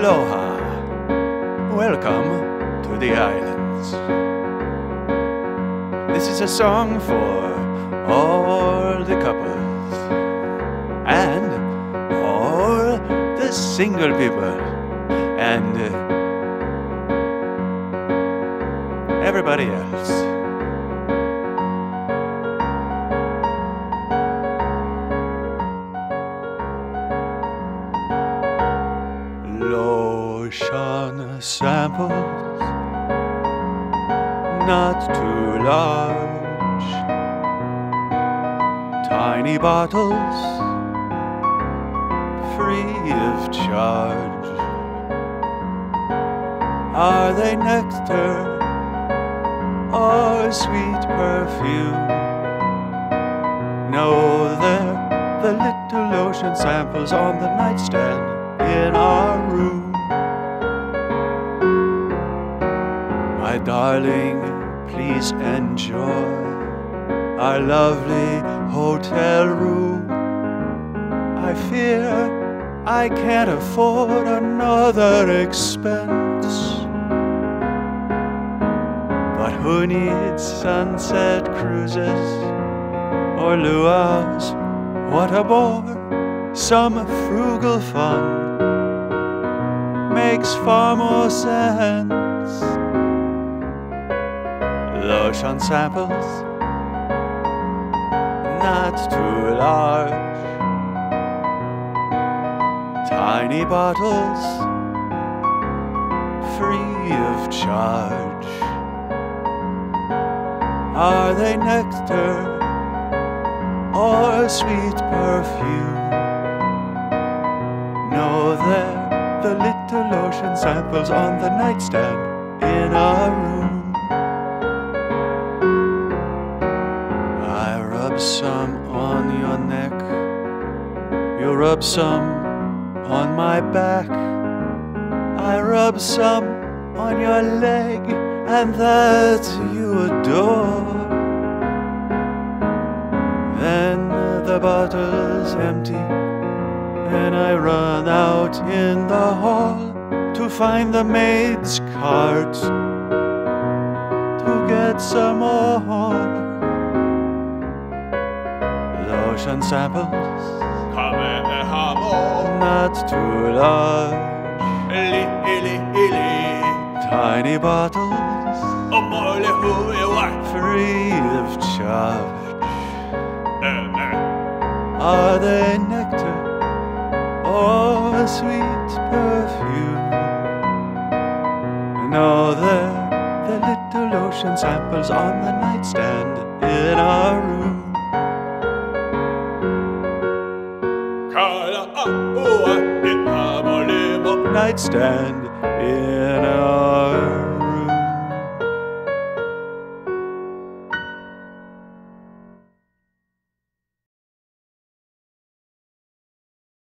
Aloha. Welcome to the islands. This is a song for all the couples and all the single people and everybody else. Lotion samples, not too large, tiny bottles, free of charge. Are they nectar or sweet perfume? No, they're the little lotion samples on the nightstand in our room. My darling, please enjoy our lovely hotel room. I fear I can't afford another expense, but who needs sunset cruises or luau's? What a bore! Some frugal fun makes far more sense. Lotion samples, not too large, tiny bottles, free of charge. Are they nectar or sweet perfume? No, they're the little lotion samples on the nightstand in our room. I rub some on your neck, you rub some on my back. I rub some on your leg, and that you adore. Then the bottle's empty, and I run out in the hall to find the maid's cart to get some more. Lotion samples, not too large, tiny bottles, free of charge. Are they nectar or sweet perfume? No, they're the little lotion samples on the nightstand in our room. Nightstand in our room.